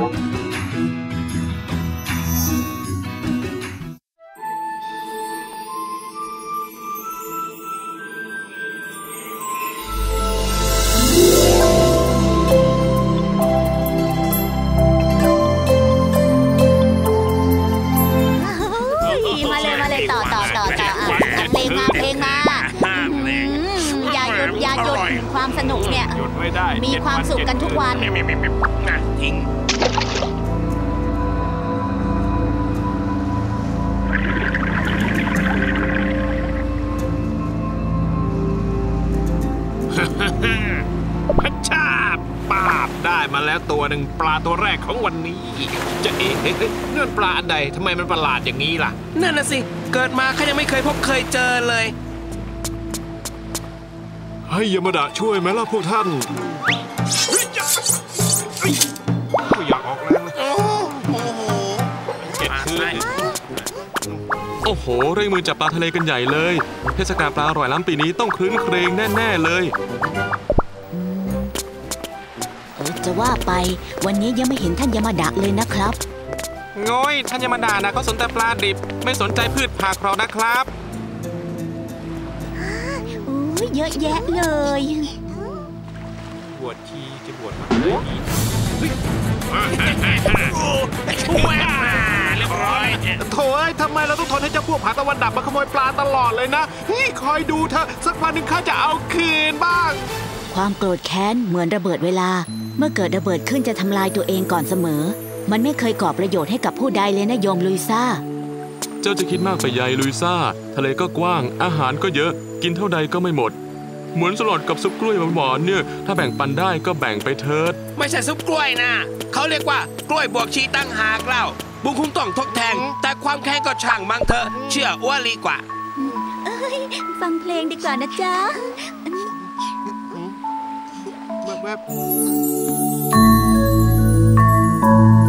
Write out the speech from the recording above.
ความสนุกเนี่ยมีความสุขกันทุกวันทิ้งพัชชาป้าบได้มาแล้วตัวหนึ่งปลาตัวแรกของวันนี้จะเอ๊ะนั่นปลาอันใดทำไมมันประหลาดอย่างนี้ล่ะนั่นน่ะสิเกิดมาข้ายังไม่เคยพบเคยเจอเลยให้ยามาดะช่วยไหมล่ะพวกท่านอยากออกแรงเลยโอ้โหเร่งมือจับปลาทะเลกันใหญ่เลยเทศกาลปลาอร่อยล้ำปีนี้ต้องครื้นเครงแน่ๆเลยจะว่าไปวันนี้ยังไม่เห็นท่านยามาดะเลยนะครับโง่ยท่านยามาดะนะเขาสนแต่ปลาดิบไม่สนใจพืชผักหรอกนะครับเยอะแยะเลยบวชชีจะบวชมาเลยช่วยเรียบร้อยโถ่ทำไมเราต้องทนให้เจ้าพวกผาตะวันดับมาขโมยปลาตลอดเลยนะคอยดูเธอสักวันหนึ่งข้าจะเอาคืนบ้างความโกรธแค้นเหมือนระเบิดเวลาเมื่อเกิดระเบิดขึ้นจะทำลายตัวเองก่อนเสมอมันไม่เคยก่อประโยชน์ให้กับผู้ใดเลยนะโยมลุยซ่าเจ้าจะคิดมากไปใหญ่ลุยซ่าทะเลก็กว้างอาหารก็เยอะกินเท่าใดก็ไม่หมดเหมือนสลัดกับซุปกล้วยหวานๆเนี่ยถ้าแบ่งปันได้ก็แบ่งไปเถิดไม่ใช่ซุปกล้วยนะเขาเรียกว่ากล้วยบวกชีตั้งหากเล่าบุญคุ้มต้องทดแทนแต่ความแค้นก็ช่างมังเถอะเชื่ออ้วลีกว่าฟังเพลงดีกว่านะจ๊ะแวบ